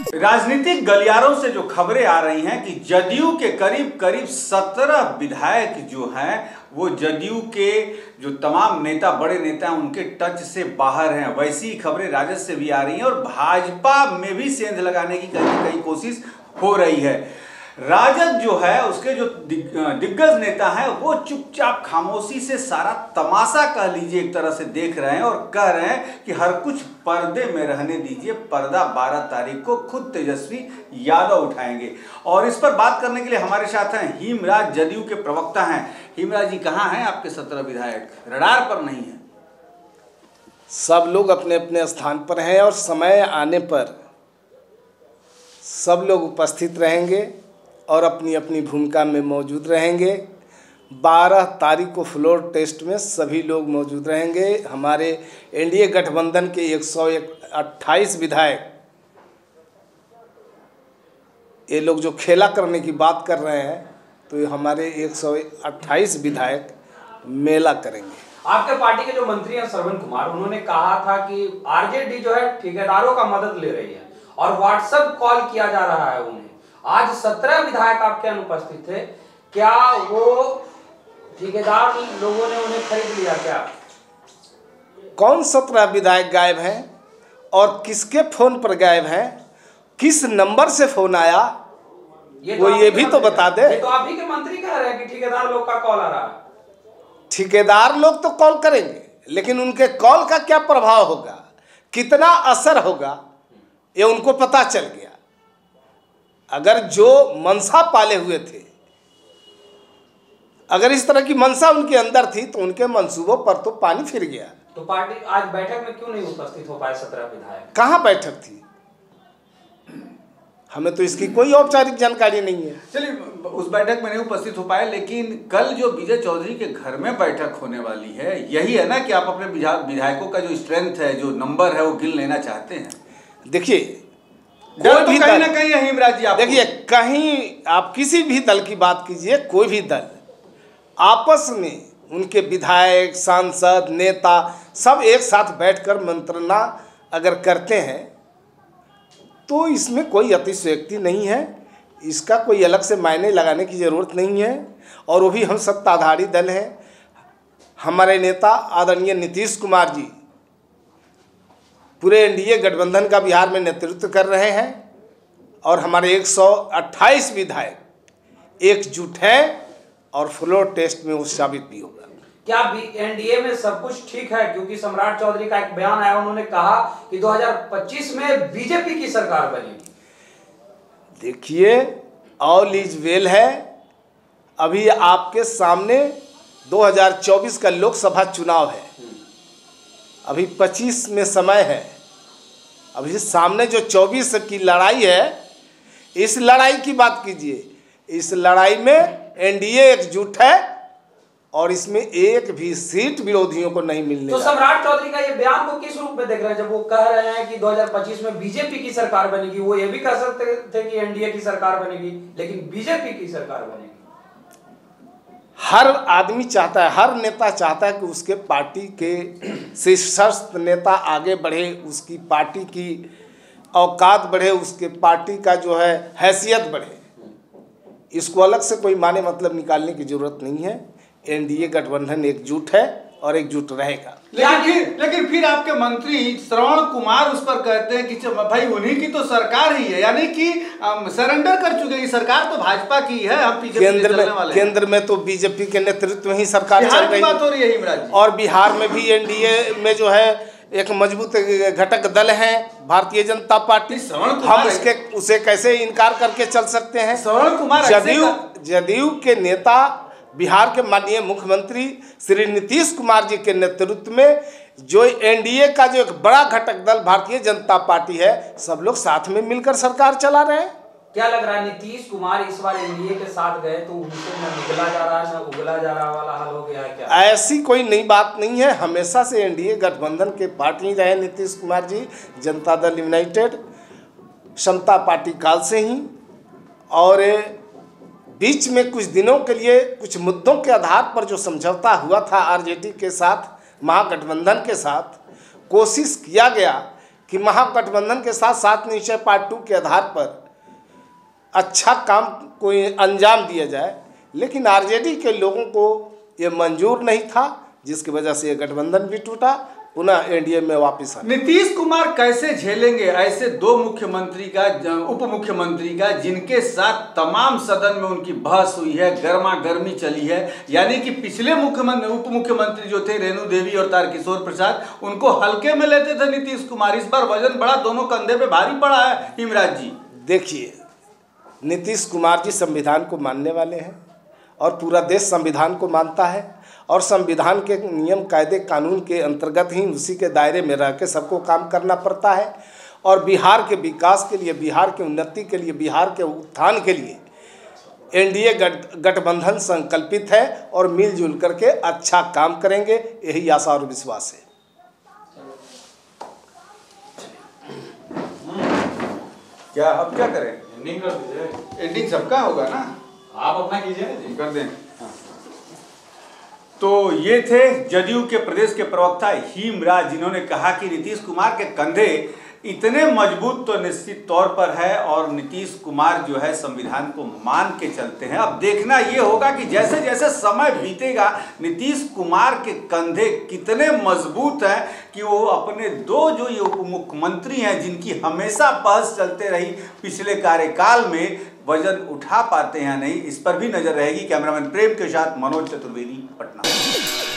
राजनीतिक गलियारों से जो खबरें आ रही हैं कि जदयू के करीब करीब 17 विधायक जो हैं वो जदयू के जो तमाम नेता, बड़े नेता हैं, उनके टच से बाहर हैं। वैसी खबरें राजद से भी आ रही हैं और भाजपा में भी सेंध लगाने की कहीं कोशिश हो रही है। राजद जो है उसके जो दिग्गज नेता हैं वो चुपचाप खामोशी से सारा तमाशा कह लीजिए एक तरह से देख रहे हैं और कह रहे हैं कि हर कुछ पर्दे में रहने दीजिए, पर्दा 12 तारीख को खुद तेजस्वी यादव उठाएंगे। और इस पर बात करने के लिए हमारे साथ हैं हीमराज, जदयू के प्रवक्ता हैं। हीमराज जी, कहाँ हैं आपके 17 विधायक? रडार पर नहीं है। सब लोग अपने अपने स्थान पर हैं और समय आने पर सब लोग उपस्थित रहेंगे और अपनी अपनी भूमिका में मौजूद रहेंगे। 12 तारीख को फ्लोर टेस्ट में सभी लोग मौजूद रहेंगे। हमारे एनडीए गठबंधन के 128 विधायक, ये लोग जो खेला करने की बात कर रहे हैं, तो हमारे 128 विधायक मेला करेंगे। आपके पार्टी के जो मंत्री हैं श्रवण कुमार, उन्होंने कहा था कि आरजेडी जो है ठेकेदारों का मदद ले रही है और व्हाट्सएप कॉल किया जा रहा है उन्हें। आज 17 विधायक आपके अनुपस्थित थे, क्या वो ठेकेदार लोगों ने उन्हें खरीद लिया क्या? कौन 17 विधायक गायब हैं और किसके फोन पर गायब हैं, किस नंबर से फोन आया, वो ये भी तो बता दे। ये तो आप ही के मंत्री कह रहे हैं कि ठेकेदार लोग का कॉल आ रहा है। ठेकेदार लोग तो कॉल करेंगे, लेकिन उनके कॉल का क्या प्रभाव होगा, कितना असर होगा, ये उनको पता चल गया। अगर जो मनसा पाले हुए थे, अगर इस तरह की मनसा उनके अंदर थी, तो उनके मंसूबों पर तो पानी फिर गया। तो पार्टी आज बैठक में क्यों नहीं उपस्थित हो पाए 17 विधायक? कहाँ बैठक थी, हमें तो इसकी कोई औपचारिक जानकारी नहीं है। चलिए, उस बैठक में नहीं उपस्थित हो पाए, लेकिन कल जो विजय चौधरी के घर में बैठक होने वाली है, यही है ना कि आप अपने विधायकों का जो स्ट्रेंथ है, जो नंबर है, वो गिन लेना चाहते हैं। देखिए, कोई भी कहीं ना कहीं है हीमराज जी, देखिए, कहीं आप किसी भी दल की बात कीजिए, कोई भी दल आपस में उनके विधायक, सांसद, नेता सब एक साथ बैठकर मंत्रणा अगर करते हैं तो इसमें कोई अतिशयोक्ति नहीं है, इसका कोई अलग से मायने लगाने की ज़रूरत नहीं है। और वो भी हम सत्ताधारी दल हैं। हमारे नेता आदरणीय नीतीश कुमार जी पूरे एनडीए गठबंधन का बिहार में नेतृत्व कर रहे हैं और हमारे 128 विधायक एकजुट हैं और फ्लोर टेस्ट में वो साबित भी होगा। क्या एनडीए में सब कुछ ठीक है? क्योंकि सम्राट चौधरी का एक बयान आया, उन्होंने कहा कि 2025 में बीजेपी की सरकार बनेगी। देखिए, ऑल इज वेल है। अभी आपके सामने 2024 का लोकसभा चुनाव है, अभी 25 में समय है। अभी सामने जो 24 की लड़ाई है, इस लड़ाई की बात कीजिए। इस लड़ाई में एनडीए एकजुट है और इसमें एक भी सीट विरोधियों को नहीं मिलने। तो सम्राट चौधरी का ये बयान को किस रूप में देख रहे हैं, जब वो कह रहे हैं कि 2025 में बीजेपी की सरकार बनेगी? वो ये भी कह सकते थे कि एनडीए की सरकार बनेगी, लेकिन बीजेपी की सरकार बनेगी। हर आदमी चाहता है, हर नेता चाहता है कि उसके पार्टी के शीर्षस्थ नेता आगे बढ़े, उसकी पार्टी की औकात बढ़े, उसके पार्टी का जो है हैसियत बढ़े। इसको अलग से कोई माने मतलब निकालने की जरूरत नहीं है। एनडीए गठबंधन एकजुट है और एकजुट रहेगा। लेकिन फिर आपके मंत्री श्रवण कुमार उस पर कहते हैं कि भाई उन्हीं की तो सरकार ही है, यानी कि सरेंडर कर चुके हैं, सरकार तो भाजपा की है, हम पीछे केंद्र में तो बीजेपी के नेतृत्व में ही सरकार चल रही बात हो रही है हीमराज जी। और बिहार में भी एनडीए में जो है एक मजबूत घटक दल है भारतीय जनता पार्टी। हम उसे कैसे इनकार करके चल सकते हैं? श्रवण कुमार जदयू के नेता, बिहार के माननीय मुख्यमंत्री श्री नीतीश कुमार जी के नेतृत्व में जो एनडीए का जो एक बड़ा घटक दल भारतीय जनता पार्टी है, सब लोग साथ में मिलकर सरकार चला रहे हैं। क्या लग रहा है, नीतीश कुमार इस बार एनडीए के साथ गए तो उनसे न निकला जा रहा है न उगला जा रहा वाला हाल हो गया है क्या? ऐसी कोई नई बात नहीं है। हमेशा से एनडीए गठबंधन के पार्टी रहे नीतीश कुमार जी, जनता दल यूनाइटेड, समता पार्टी काल से ही। और बीच में कुछ दिनों के लिए कुछ मुद्दों के आधार पर जो समझौता हुआ था आरजेडी के साथ, महागठबंधन के साथ, कोशिश किया गया कि महागठबंधन के साथ 7 निश्चय पार्ट 2 के आधार पर अच्छा काम कोई अंजाम दिया जाए, लेकिन आरजेडी के लोगों को ये मंजूर नहीं था, जिसकी वजह से ये गठबंधन भी टूटा, पुनः एनडीए में वापस आ। नीतीश कुमार कैसे झेलेंगे ऐसे 2 मुख्यमंत्री का, उप मुख्यमंत्री का, जिनके साथ तमाम सदन में उनकी बहस हुई है, गर्मा गर्मी चली है। यानी कि पिछले उप मुख्यमंत्री जो थे रेणु देवी और तारकिशोर प्रसाद, उनको हल्के में लेते थे नीतीश कुमार। इस बार वजन बड़ा, दोनों कंधे पे भारी पड़ा है। हिमराज जी देखिए, नीतीश कुमार जी संविधान को मानने वाले हैं और पूरा देश संविधान को मानता है, और संविधान के नियम कायदे कानून के अंतर्गत ही उसी के दायरे में रह के सबको काम करना पड़ता है। और बिहार के विकास के लिए, बिहार की उन्नति के लिए, बिहार के उत्थान के लिए एनडीए गठबंधन संकल्पित है और मिलजुल करके अच्छा काम करेंगे, यही आशा और विश्वास है। क्या अब क्या करें? एंडिंग कर दीजिए। एंडिंग सबका होगा ना, आप अपना कीजिए ना जी। कर दें। हाँ। तो ये थे जदयू के प्रदेश के प्रवक्ता हिमराज, जिन्होंने कहा कि नीतीश कुमार के कंधे इतने मजबूत तो निश्चित तौर पर है और नीतीश कुमार जो है संविधान को मान के चलते हैं। अब देखना ये होगा कि जैसे जैसे समय बीतेगा नीतीश कुमार के कंधे कितने मजबूत हैं कि वो अपने 2 जो ये उप मुख्यमंत्री हैं, जिनकी हमेशा बहस चलते रही पिछले कार्यकाल में, वजन उठा पाते हैं नहीं, इस पर भी नजर रहेगी। कैमरामैन प्रेम के साथ मनोज चतुर्वेदी, पटना।